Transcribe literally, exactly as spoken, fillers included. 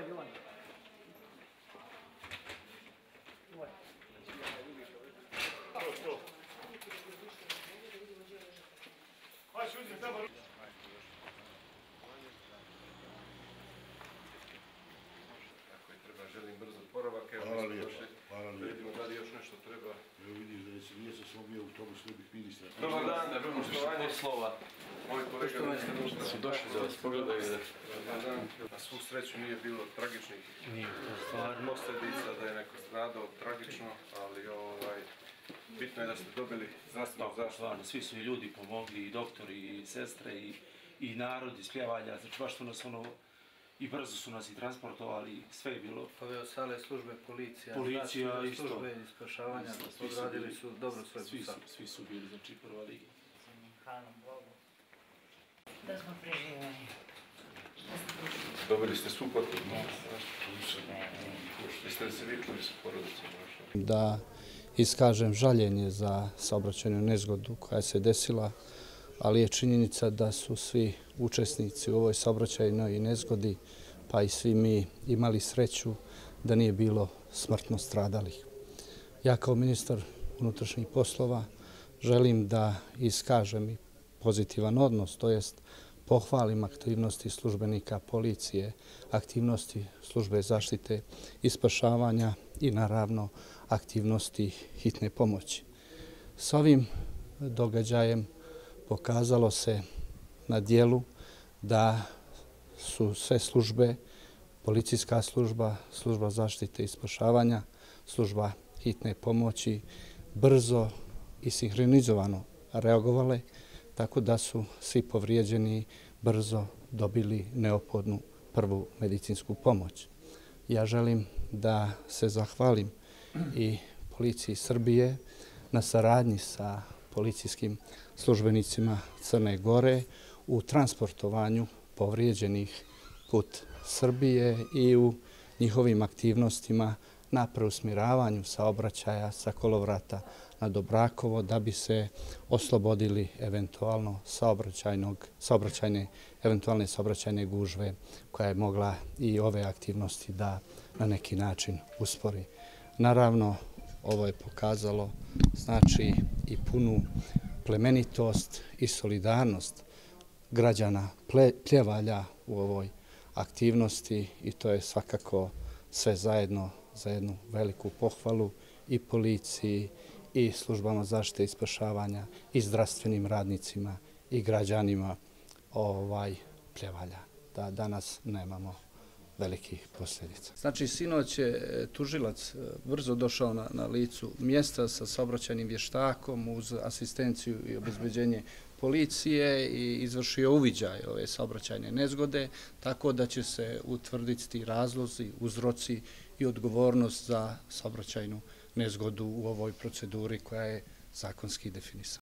Ovaj, Jovan. Ovaj. To, to. Hajde, šutim, treba... Želim brzo oporavak, evo Hvala mi smo lijepo, došli, hvala lijepo. vidimo da li još nešto treba. Evo vidiš da se nije sa svom bio u tomu slobih ministra. Dobar dan, poštovanje poslova. Moji kolega ministra su došli za vas, pogledaju da... Dobar dan, na svu sreću nije bilo tragičnih posljedica, da je neko stradao tragično, ali ovaj... Bitno je da ste dobili zdravstvenu zaštitu. Svi su i ljudi pomogli, i doktori, i sestre, i, i narod iz Pljevalja, znači baš su nas ono... I brzo su nas i transportovali, sve je bilo. Ove ostale službe, policija, policija isto. Službe i spašavanja, odradili su dobro svoj posao. Svi su bili, znači, prva liga. Hvala Bogu da smo preživali. Dobili ste svu potrebnu. Jeste li se vikli sa porodicom? Da iskažem žaljenje za saobraćajnu nezgodu koja se desila, ali je činjenica da su svi učesnici u ovoj saobraćajnoj nezgodi, pa i svi mi, imali sreću da nije bilo smrtno stradalih. Ja kao ministar unutrašnjih poslova želim da iskažem i pozitivan odnos, to jest pohvalim aktivnosti službenika policije, aktivnosti službe zaštite i spašavanja i naravno aktivnosti hitne pomoći. S ovim događajem pokazalo se na dijelu da su sve službe, policijska služba, služba zaštite i spašavanja, služba hitne pomoći brzo i sinhronizovano reagovale, tako da su svi povrijeđeni brzo dobili neophodnu prvu medicinsku pomoć. Ja želim da se zahvalim i policiji Srbije na saradnji sa policijskim službenicima Crne Gore u transportovanju povrijeđenih put Srbije i u njihovim aktivnostima na preusmjeravanju saobraćaja sa kolovrata na Dobrakovo da bi se oslobodili eventualno saobraćajne, eventualne saobraćajne gužve koja je mogla i ove aktivnosti da na neki način uspori. Naravno, ovo je pokazalo znači i punu plemenitost i solidarnost građana Pljevalja u ovoj aktivnosti i to je svakako sve zajedno za jednu veliku pohvalu i policiji i službama zaštite i spašavanja i zdravstvenim radnicima i građanima ovaj Pljevalja, da danas nemamo velikih posljedica. Znači, sinoć je tužilac brzo došao na, na licu mjesta sa saobraćajnim vještakom uz asistenciju i obezbeđenje policije i izvršio uviđaj ove saobraćajne nezgode, tako da će se utvrditi razlozi, uzroci i odgovornost za saobraćajnu nezgodu u ovoj proceduri koja je zakonski definisana.